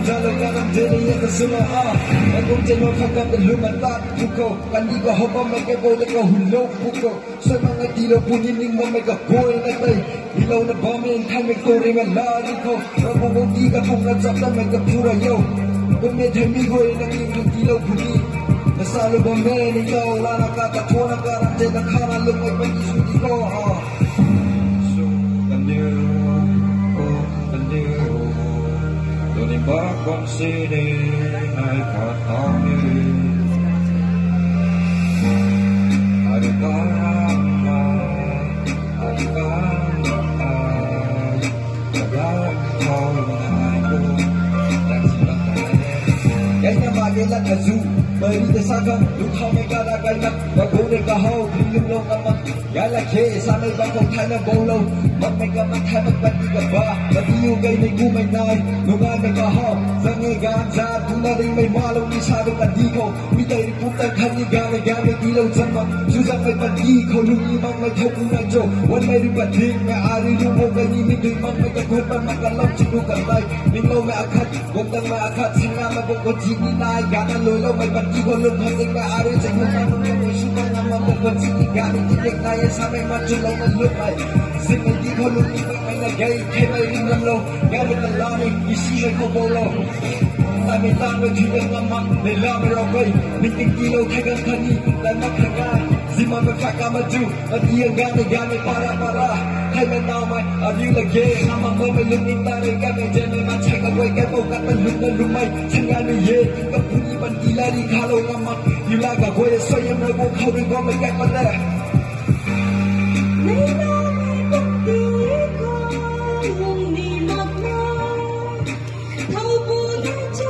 Jalo karam deni yata suma Agum jeno fakam de lumata Puko Kandiga hopa mega go leka hulo puko Soy mga tilo punining mo mega boy na tay Ilaw na bombing kan meg tori nga lari ko Rabubong di ka kung natsap na mega pura yo Kung may tamigo ay nanging tilo puni Nasalo ba men ikaw Lana katato na karam dena kara lumay pag-isudi ko So kandiyo Doon ba kung sini ay katawi Ada ka Ada ka Tagal ko na ko Dan silang kaya Kaya magilan na zoo Bari de sagang Lukhaw may kalagay na Magulay kahaw Bilyong long naman Yalakhe Sanay bakong tayo na bolo Magmay ka matay Magbati ka ba Matiyugay may kumay nai Nungay may kahaw Zangigan sa Tunaring may malong Isarong andiko Mitay riputan Kanigamay gamay Ilaw zaman Susang may pandiko Lumimang may thokong na jo Wan may ripating May ari lumog Ay nimigay mang may kagot Mang makalong Chinukan tay Minaw may akat Gongtang may akat Sanga mabukot Sini na Ganan lolo may pandiko Lumhang may ari Sa kumamang may sumang Ang mabukot Sini gamay Tinig na yan Sa may matulaw na lumay Sini di ko lumimang May nagay Kay may rinang lo Gamit ang lani Isimay ko bolo Tami tango Tinang naman May lamay okay Miting ilaw Kagang kani Tanak kagan Zima may fakamadu At iyang gamay para Kay may namay Ariw lagi Nama mo may lumintari Gamay dyan may matay Kagway kay mo Katalun na lumay Sangano ye Kapunipan ilari Kalaw naman Ilaga Goy Soyang na mo Kawin ko may kay pala May namay pagdinig ko Mong nilak mo Kau po na